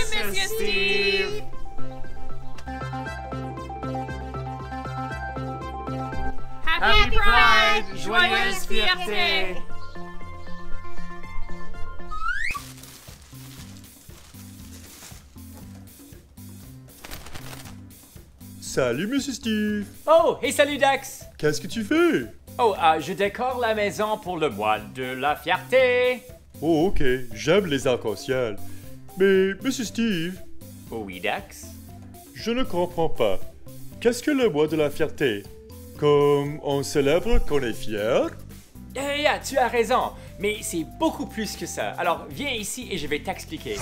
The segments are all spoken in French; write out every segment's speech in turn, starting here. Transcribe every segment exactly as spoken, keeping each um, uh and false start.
Monsieur Steve! Happy Pride! Joyeuse fierté! Salut, Monsieur Steve! Oh, et salut Dax! Qu'est-ce que tu fais? Oh, euh, je décore la maison pour le mois de la fierté! Oh, ok, j'aime les arcs-en-ciel. Mais, Monsieur Steve, Oh oui, Dax? je ne comprends pas. Qu'est-ce que le mois de la fierté? Comme on célèbre qu'on est fier? Yeah, yeah, tu as raison, mais c'est beaucoup plus que ça. Alors, viens ici et je vais t'expliquer.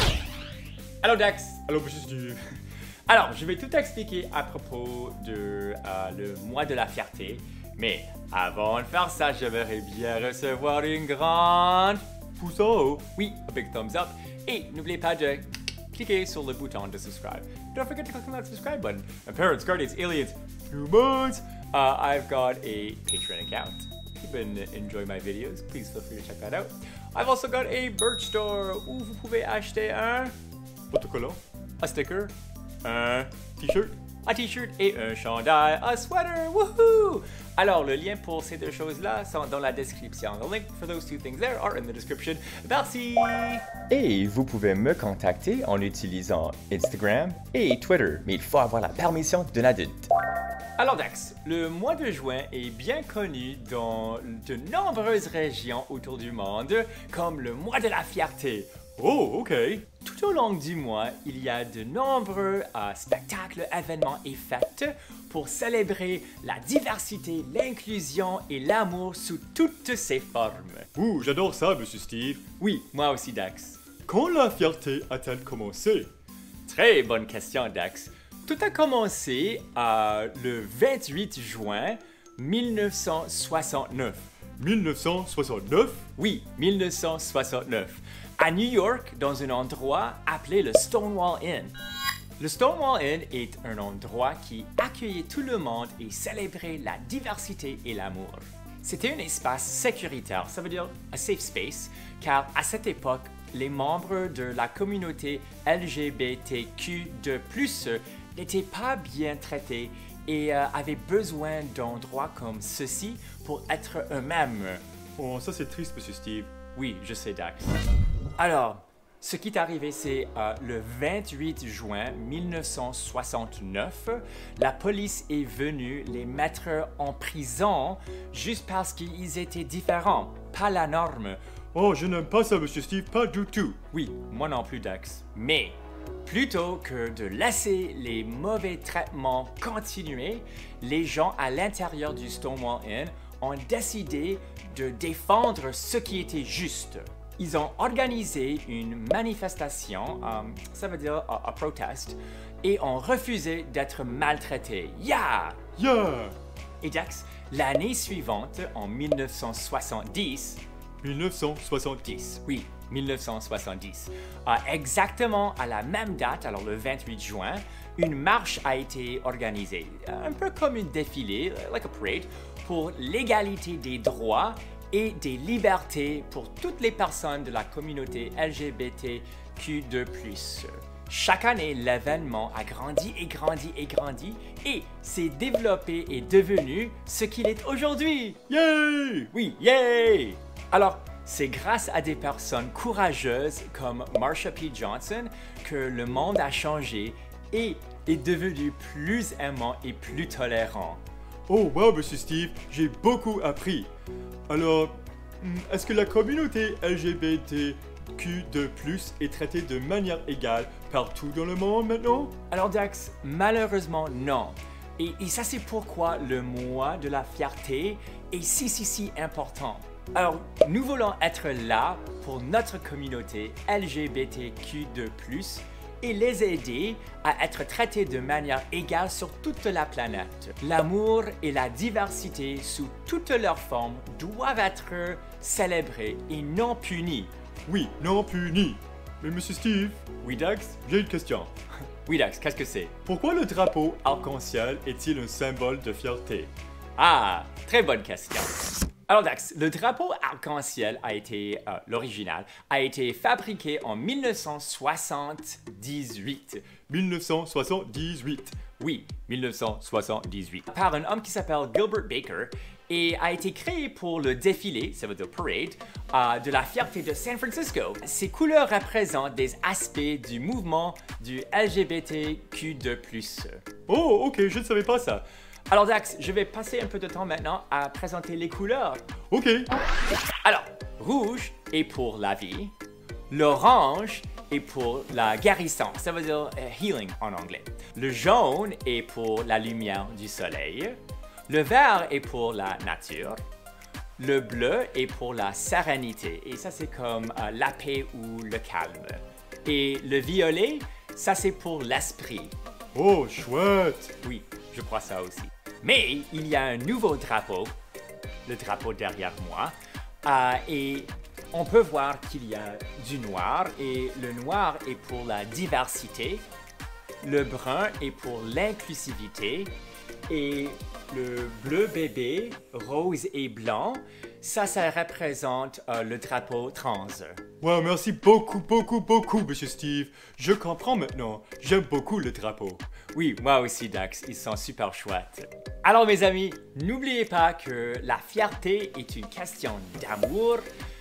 Allô, Dax? Allô, Monsieur Steve? Alors, je vais tout expliquer à propos de euh, le mois de la fierté. Mais avant de faire ça, j'aimerais bien recevoir une grande pouce en haut. Oui, a big thumbs up. Et n'oubliez pas de cliquer sur le bouton de subscribe. Don't forget to click on that subscribe button. And parents, guardians, aliens, humans, uh, I've got a Patreon account. If you've been enjoying my videos, please feel free to check that out. I've also got a merch store où vous pouvez acheter un autocollant, un sticker, un t-shirt, un t-shirt et un chandail, un sweater, woohoo! Alors, le lien pour ces deux choses-là sont dans la description. The link for those two things there are in the description. Merci! Et vous pouvez me contacter en utilisant Instagram et Twitter, mais il faut avoir la permission d'un adulte. Alors Dax, le mois de juin est bien connu dans de nombreuses régions autour du monde comme le mois de la fierté. Oh, ok. Tout au long du mois, il y a de nombreux euh, spectacles, événements et fêtes pour célébrer la diversité, l'inclusion et l'amour sous toutes ses formes. Ouh, j'adore ça, Monsieur Steve. Oui, moi aussi, Dax. Quand la fierté a-t-elle commencé? Très bonne question, Dax. Tout a commencé euh, le vingt-huit juin mille neuf cent soixante-neuf. mille neuf cent soixante-neuf? Oui, mille neuf cent soixante-neuf. À New York, dans un endroit appelé le Stonewall Inn. Le Stonewall Inn est un endroit qui accueillait tout le monde et célébrait la diversité et l'amour. C'était un espace sécuritaire, ça veut dire un safe space, car à cette époque, les membres de la communauté L G B T Q deux plus, n'étaient pas bien traités et euh, avaient besoin d'endroits comme ceci pour être eux-mêmes. Oh, ça c'est triste, Monsieur Steve. Oui, je sais, Dax. Alors, ce qui est arrivé, c'est euh, le vingt-huit juin mille neuf cent soixante-neuf, la police est venue les mettre en prison juste parce qu'ils étaient différents, pas la norme. Oh, je n'aime pas ça, Monsieur Steve, pas du tout. Oui, moi non plus, Dax. Mais, plutôt que de laisser les mauvais traitements continuer, les gens à l'intérieur du Stonewall Inn ont décidé de défendre ce qui était juste. Ils ont organisé une manifestation, um, ça veut dire un uh, protest, et ont refusé d'être maltraités. Yeah! Yeah! Et Dax, l'année suivante, en mille neuf cent soixante-dix, mille neuf cent soixante-dix. oui, mille neuf cent soixante-dix, uh, exactement à la même date, alors le vingt-huit juin, une marche a été organisée, un peu comme un défilé, like a parade, pour l'égalité des droits et des libertés pour toutes les personnes de la communauté L G B T Q deux plus. Chaque année, l'événement a grandi et grandi et grandi et s'est développé et devenu ce qu'il est aujourd'hui. Yay! Oui, yay! Alors, c'est grâce à des personnes courageuses comme Marsha P. Johnson que le monde a changé et est devenu plus aimant et plus tolérant. Oh, wow, Monsieur Steve, j'ai beaucoup appris. Alors, est-ce que la communauté L G B T Q deux plus est traitée de manière égale partout dans le monde maintenant? Alors Dax, malheureusement non. Et, et ça c'est pourquoi le mois de la fierté est si si si important. Alors, nous voulons être là pour notre communauté L G B T Q deux plus, et les aider à être traités de manière égale sur toute la planète. L'amour et la diversité sous toutes leurs formes doivent être célébrés et non punis. Oui, non puni. Mais Monsieur Steve, Oui, Dax? j'ai une question. Oui, Dax, qu'est-ce que c'est? Pourquoi le drapeau arc-en-ciel est-il un symbole de fierté? Ah, très bonne question. Alors Dax, le drapeau arc-en-ciel a été, euh, l'original, a été fabriqué en mille neuf cent soixante-dix-huit. mille neuf cent soixante-dix-huit. Oui, mille neuf cent soixante-dix-huit. Par un homme qui s'appelle Gilbert Baker et a été créé pour le défilé, ça veut dire parade, euh, de la fierté de San Francisco. Ces couleurs représentent des aspects du mouvement du L G B T Q deux plus. Oh, ok, je ne savais pas ça. Alors Dax, je vais passer un peu de temps maintenant à présenter les couleurs. Ok. Alors, rouge est pour la vie, l'orange est pour la guérison, ça veut dire uh, healing en anglais. Le jaune est pour la lumière du soleil, le vert est pour la nature, le bleu est pour la sérénité, et ça c'est comme uh, la paix ou le calme. Et le violet, ça c'est pour l'esprit. Oh, chouette. Oui, je crois ça aussi. Mais il y a un nouveau drapeau, le drapeau derrière moi, euh, et on peut voir qu'il y a du noir, et le noir est pour la diversité, le brun est pour l'inclusivité, et le bleu bébé, rose et blanc, ça, ça représente euh, le drapeau trans. Wow, merci beaucoup, beaucoup, beaucoup, Monsieur Steve. Je comprends maintenant. J'aime beaucoup le drapeau. Oui, moi aussi, Dax. Ils sont super chouettes. Alors, mes amis, n'oubliez pas que la fierté est une question d'amour,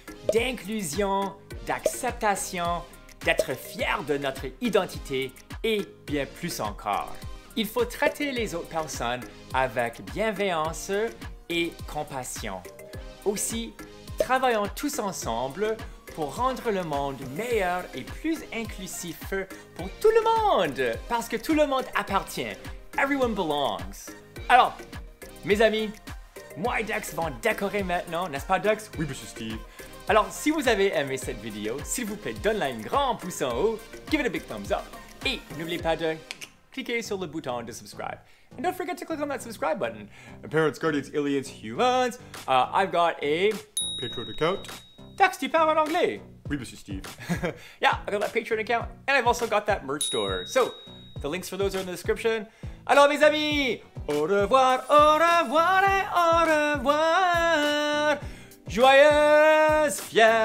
d'inclusion, d'acceptation, d'être fier de notre identité et bien plus encore. Il faut traiter les autres personnes avec bienveillance et compassion. Aussi, travaillons tous ensemble pour rendre le monde meilleur et plus inclusif pour tout le monde, parce que tout le monde appartient. Everyone belongs. Alors, mes amis, moi et Dax vont décorer maintenant, n'est-ce pas Dax? Oui, Monsieur Steve. Alors, si vous avez aimé cette vidéo, s'il vous plaît, donne-la un grand pouce en haut, give it a big thumbs up, et n'oubliez pas de cliquer sur le bouton de subscribe. And don't forget to click on that subscribe button. Parents, guardians, aliens, humans. Uh, I've got a Patreon account. Dax, tu parles en anglais? Oui, Monsieur Steve. Yeah, I got that Patreon account, and I've also got that merch store. So, the links for those are in the description. Alors, mes amis, au revoir, au revoir et au revoir. Joyeuse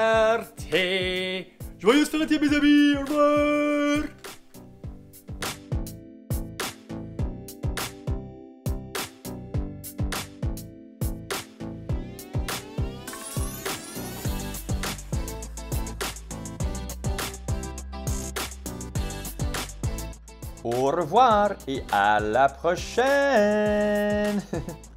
fierté. Joyeuse fierté, mes amis. Au revoir. Au revoir et à la prochaine.